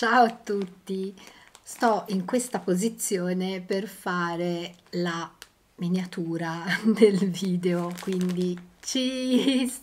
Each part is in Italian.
Ciao a tutti, sto in questa posizione per fare la miniatura del video, quindi cheese!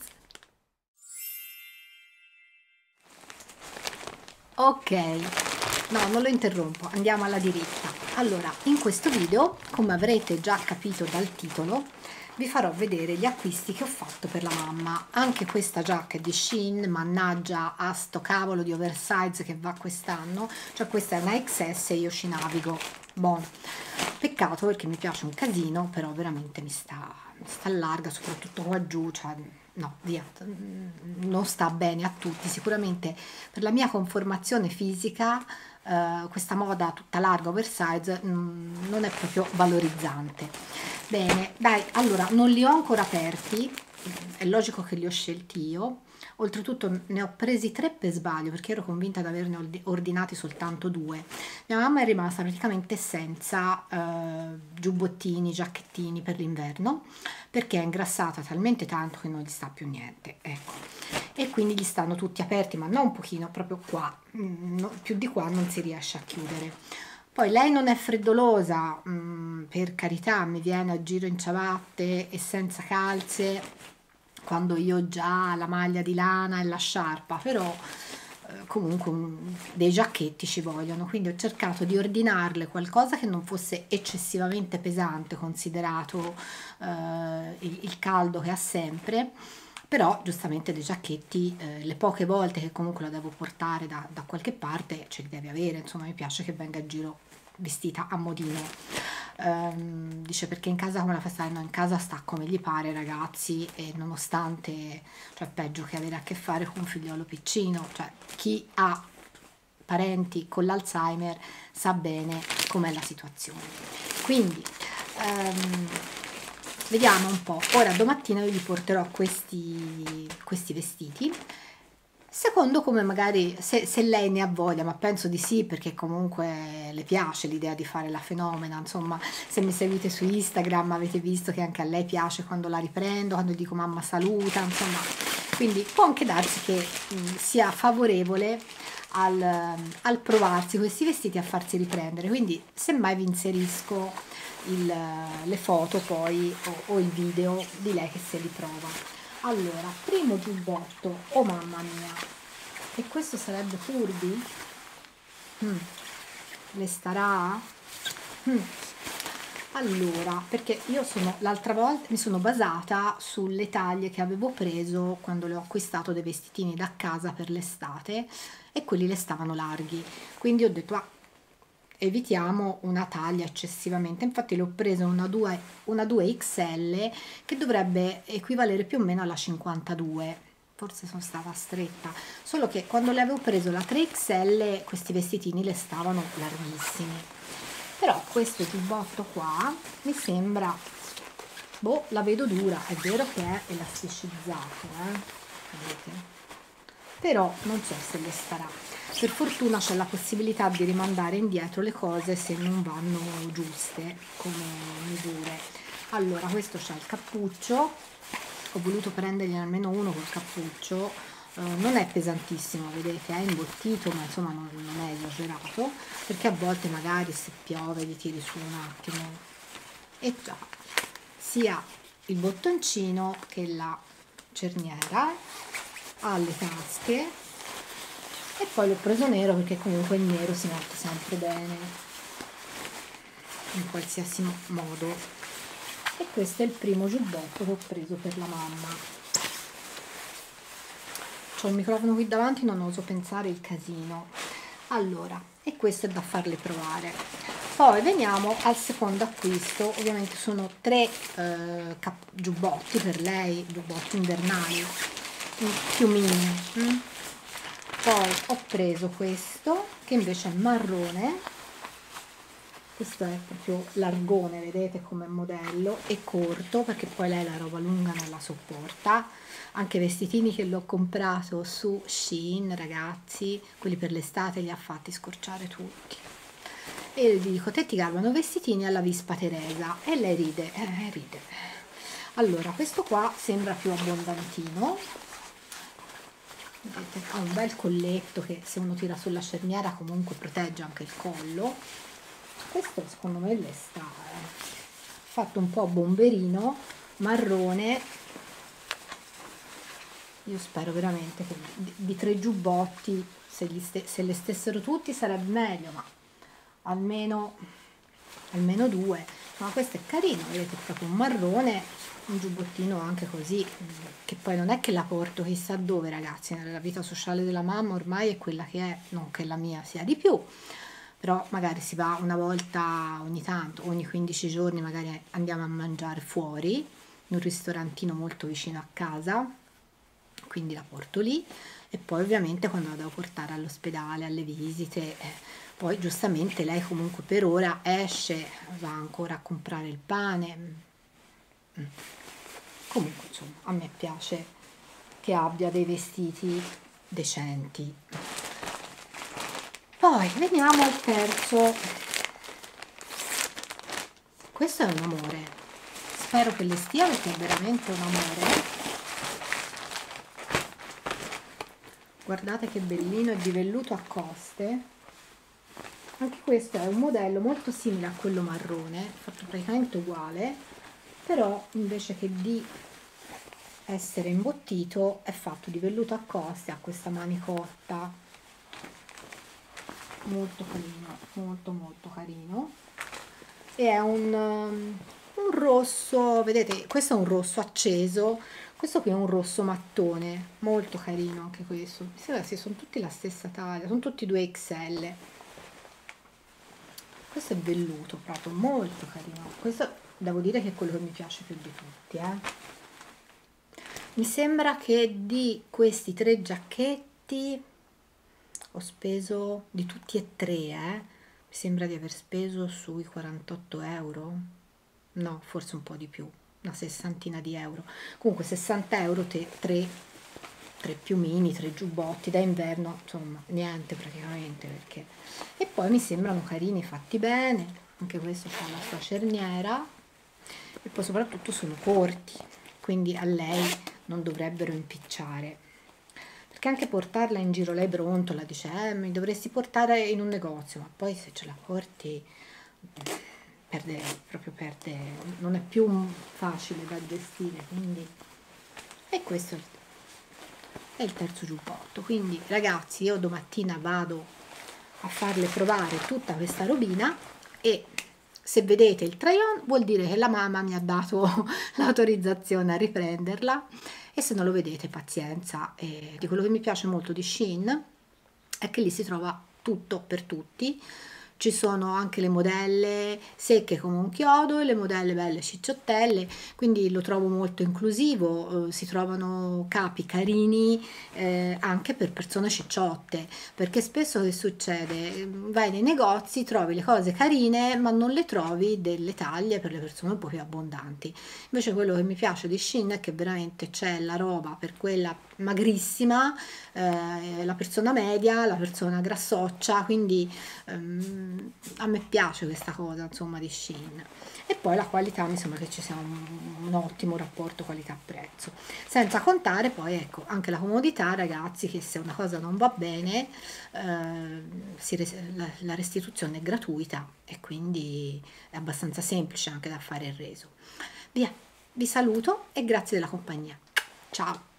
Ok, no, non lo interrompo, andiamo alla diritta. Allora, in questo video, come avrete già capito dal titolo, vi farò vedere gli acquisti che ho fatto per la mamma. Anche questa giacca è di Shein, mannaggia a sto cavolo di oversize che va quest'anno, cioè questa è una XS e io ci navigo. Buono. Peccato perché mi piace un casino, però veramente mi sta larga, soprattutto qua giù, cioè no, via, non sta bene a tutti. Sicuramente per la mia conformazione fisica questa moda tutta larga, oversize, non è proprio valorizzante. Bene, dai, allora non li ho ancora aperti, è logico che li ho scelti io. Oltretutto ne ho presi 3 per sbaglio perché ero convinta di averne ordinati soltanto 2. Mia mamma è rimasta praticamente senza giubbottini, giacchettini per l'inverno perché è ingrassata talmente tanto che non gli sta più niente, ecco. E quindi gli stanno tutti aperti, ma non un pochino, proprio qua, più di qua non si riesce a chiudere. Poi lei non è freddolosa, per carità, mi viene a giro in ciabatte e senza calze, quando io ho già la maglia di lana e la sciarpa, però comunque dei giacchetti ci vogliono, quindi ho cercato di ordinarle qualcosa che non fosse eccessivamente pesante, considerato il caldo che ha sempre, però giustamente dei giacchetti, le poche volte che comunque la devo portare da qualche parte ce li deve avere, insomma mi piace che venga a giro vestita a modino. Dice perché in casa come la fa stare? No, in casa sta come gli pare, ragazzi, e nonostante, cioè peggio che avere a che fare con un figliolo piccino, cioè chi ha parenti con l'Alzheimer sa bene com'è la situazione. Quindi vediamo un po'. Ora domattina io gli porterò questi vestiti secondo come magari se lei ne ha voglia, ma penso di sì perché comunque le piace l'idea di fare la fenomena. Insomma, se mi seguite su Instagram avete visto che anche a lei piace quando la riprendo, quando dico mamma saluta, insomma, quindi può anche darsi che sia favorevole al provarsi questi vestiti, a farsi riprendere. Quindi semmai vi inserisco le foto poi o il video di lei che se li prova. Allora, primo giubbotto, oh mamma mia, e questo sarebbe Furby? Le starà? Allora, perché io l'altra volta mi sono basata sulle taglie che avevo preso quando le ho acquistato dei vestitini da casa per l'estate e quelli le stavano larghi, quindi ho detto evitiamo una taglia eccessivamente. Infatti le ho preso una 2XL che dovrebbe equivalere più o meno alla 52, forse sono stata stretta, solo che quando le avevo preso la 3XL questi vestitini le stavano larghissimi. Però questo giubbotto qua mi sembra, boh, la vedo dura, è vero che è elasticizzato, vedete? Però non so se le starà. Per fortuna c'è la possibilità di rimandare indietro le cose se non vanno giuste come misure. Allora, questo c'è il cappuccio, ho voluto prendergliene almeno uno col cappuccio, non è pesantissimo, vedete, è imbottito, ma insomma non è esagerato, perché a volte magari se piove li tiri su un attimo. E già, sia il bottoncino che la cerniera, ha le tasche, e poi l'ho preso nero perché comunque il nero si mette sempre bene in qualsiasi modo. E questo è il primo giubbotto che ho preso per la mamma. C'ho il microfono qui davanti, non oso pensare il casino. Allora, e questo è da farle provare. Poi veniamo al secondo acquisto. Ovviamente sono 3 giubbotti per lei, giubbotti invernali, piumini. Poi ho preso questo che invece è marrone, questo è proprio largone, vedete come modello, è corto perché poi lei la roba lunga non la sopporta. Anche i vestitini che l'ho comprato su Shein, ragazzi, quelli per l'estate li ha fatti scorciare tutti. E io gli dico, te ti garbano vestitini alla Vispa Teresa, e lei ride, ride. Allora, questo qua sembra più abbondantino, vedete, ha un bel colletto che se uno tira sulla cerniera comunque protegge anche il collo. Questo secondo me le sta fatto un po' bomberino, marrone. Io spero veramente che di 3 giubbotti, se le stessero tutti sarebbe meglio, ma almeno 2. Ma questo è carino, vedete, è proprio un marrone, un giubbottino anche così, che poi non è che la porto chissà dove, ragazzi, la vita sociale della mamma ormai è quella che è, non che la mia sia di più, però magari si va una volta ogni tanto, ogni 15 giorni magari andiamo a mangiare fuori, in un ristorantino molto vicino a casa, quindi la porto lì. E poi ovviamente quando la devo portare all'ospedale, alle visite, poi giustamente lei comunque per ora esce, va ancora a comprare il pane. Comunque insomma a me piace che abbia dei vestiti decenti. Poi veniamo al terzo. Questo è un amore, spero che le stia perché è veramente un amore. Guardate che bellino, è di velluto a coste. Anche questo è un modello molto simile a quello marrone, fatto praticamente uguale, però invece che di essere imbottito è fatto di velluto a coste, ha questa manicotta, molto carino, molto molto carino, e è un rosso, vedete, questo è un rosso acceso, questo qui è un rosso mattone, molto carino anche questo. Mi sembra che sono tutti la stessa taglia, sono tutti 2XL. Questo è velluto proprio, molto carino. Questo devo dire che è quello che mi piace più di tutti, Mi sembra che di questi 3 giacchetti ho speso, di tutti e 3, mi sembra di aver speso sui 48 euro, no, forse un po' di più, una sessantina di euro. Comunque 60 euro, 3 piumini, 3 giubbotti da inverno, insomma niente praticamente, perché. E poi mi sembrano carini, fatti bene, anche questo ha la sua cerniera, e poi soprattutto sono corti, quindi a lei non dovrebbero impicciare, perché anche portarla in giro, lei brontola, dice mi dovresti portare in un negozio, ma poi se ce la porti perde, non è più facile da gestire, quindi. E questo è il terzo giubbotto. Quindi ragazzi, io domattina vado a farle provare tutta questa robina, e se vedete il try-on vuol dire che la mamma mi ha dato l'autorizzazione a riprenderla, e se non lo vedete pazienza. Di quello che mi piace molto di Shein è che lì si trova tutto per tutti. Ci sono anche le modelle secche come un chiodo e le modelle belle cicciottelle, quindi lo trovo molto inclusivo. Si trovano capi carini anche per persone cicciotte, perché spesso che succede? Vai nei negozi, trovi le cose carine ma non le trovi delle taglie per le persone un po' più abbondanti. Invece quello che mi piace di Shein è che veramente c'è la roba per quella magrissima, la persona media, la persona grassoccia, quindi a me piace questa cosa insomma di Shein. E poi la qualità, mi sembra che ci sia un ottimo rapporto qualità-prezzo, senza contare poi ecco anche la comodità, ragazzi, che se una cosa non va bene la restituzione è gratuita, e quindi è abbastanza semplice anche da fare il reso. Via, vi saluto e grazie della compagnia, ciao.